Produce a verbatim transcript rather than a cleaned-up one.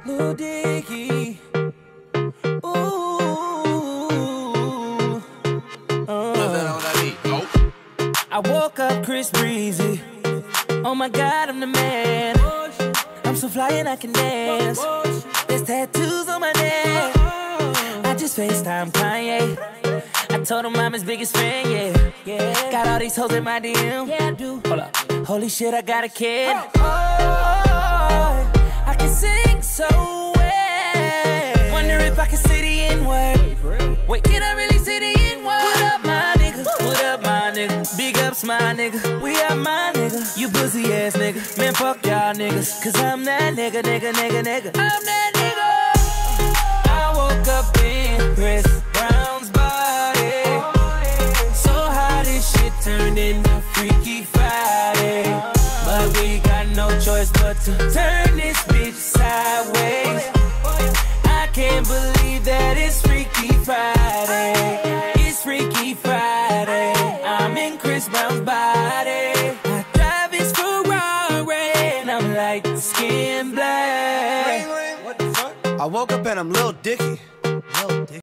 Lil Dicky. Ooh. Uh. I woke up Chris Breezy. Oh my God, I'm the man. I'm so fly and I can dance. There's tattoos on my neck. I just FaceTime Kanye. I told him I'm his biggest fan, yeah. yeah. Got all these hoes in my D M. Yeah, I do. Hold up. Holy shit, I got a kid. Oh, I can sing so well. Wonder if I can say the N-word. Wait, can I really say the N-word? What up, my nigga? What up, my nigga? Big ups, my nigga. We are my nigga. You pussy ass nigga. Man, fuck y'all niggas. Cause I'm that nigga, nigga, nigga, nigga. I'm that nigga. I woke up in Chrisbrown's body. So how this shit turned into Freaky Friday. But we got no choice but to turn this bitch sideways. I can't believe that it's Freaky Friday. It's Freaky Friday. I'm in Chrisbrown's body. I drive his Ferrari and I'm like skin black. What the fuck? I woke up and I'm Lil Dicky. Lil Dicky.